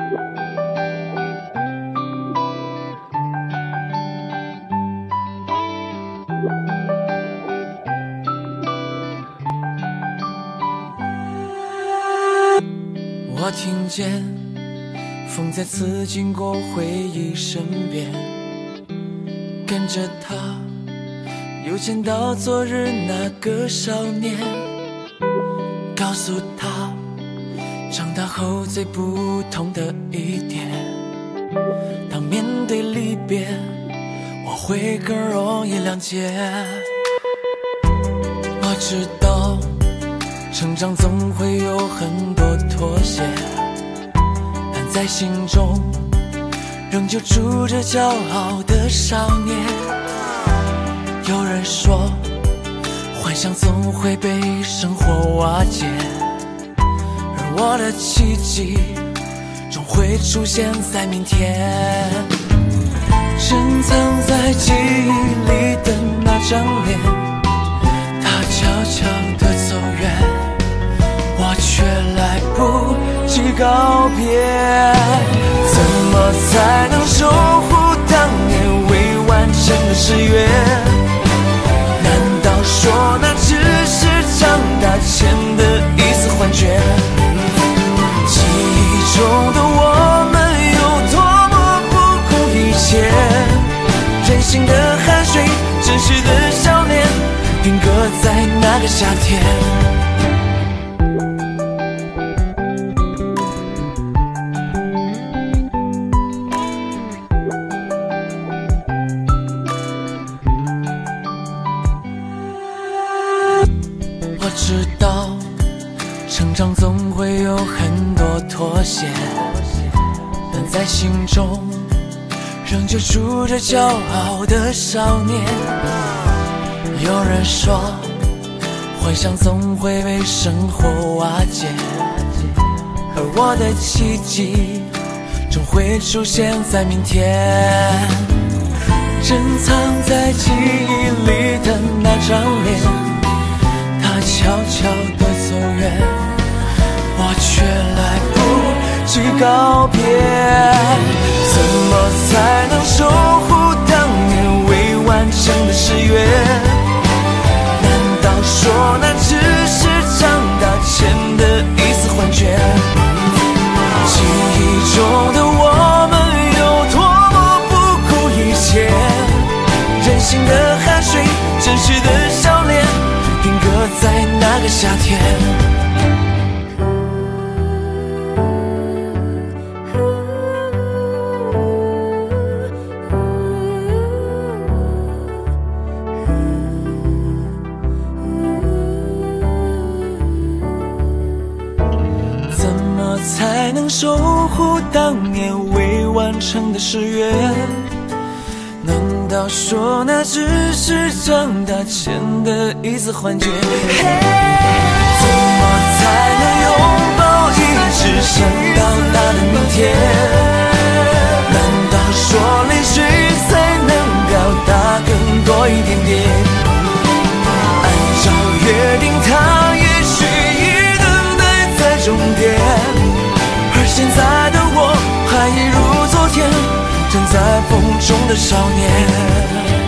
我听见风再次经过回忆身边，跟着他又见到昨日那个少年，告诉他长大后最不同的一点，当面对离别我会更容易谅解。我知道成长总会有很多妥协，但在心中仍旧住着骄傲的少年。有人说幻想总会被生活瓦解，而我的奇迹终会出现在明天。珍藏在记忆里的那张脸，他悄悄地走远，我却来不及告别。怎么才能守护当年未完成的誓约？难道说那只是长大前的一丝幻觉？记忆中的我们有多么不顾一切，任性的汗水，真实的笑脸，定格在那个夏天。我知道成长总会有很多妥协，但在心中仍旧住着骄傲的少年。有人说幻想总会被生活瓦解，而我的奇迹终会出现在明天。珍藏在记忆里的那张脸，他悄悄地走远，我却来不及告别。怎么才能守护当年未完成的誓约？难道说那只是长大前的一丝幻觉？记忆中的我们有多么不顾一切，任性的汗水，真实的笑脸，定格在那个夏天。怎么才能守护当年未完成的誓约？难道说那只是长大前的一丝幻觉？怎么才能拥抱一直想到达的明天？难道说泪水才能表达更多一点点？按照约定，他也许已等待在终点，而现在的我还一如昨天，站在风中的少年。